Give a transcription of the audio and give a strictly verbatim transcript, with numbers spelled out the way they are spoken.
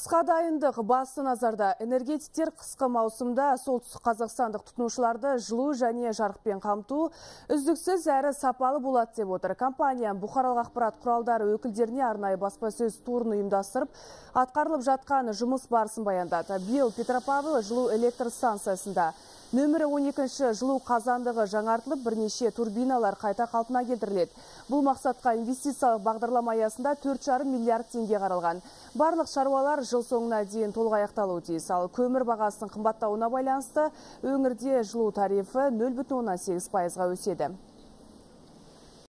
Қысқа дайындық басты назарда. Энергетиктер қысқы маусымда солтүстік қазақстандық тұтынушыларды жылу және жарықпен қамту үздіксіз әрі сапалы болады деп отыр. Компания бұқаралық ақпарат құралдары өкілдеріне арнайы баспасөз турын ұйымдастырып, атқарылып жатқан жұмыс барысын баяндады. Биыл Петропавл жылу электр станциясында нөмірі он екінші жылу қазандығы жаңартылып, бірнеше турбиналар қайта қалпына келтіріледі. Бұл мақсатқа инвестициялық бағдарлама аясында төрт жарым миллиард теңге қаралған. Барлық шаруалар жыл соңына дейін толық аяқталуы тиіс. Ал көмір бағасының қымбаттауына байланысты өңірде жылу тарифі нөл бүтін оннан сегіз пайызға өседі.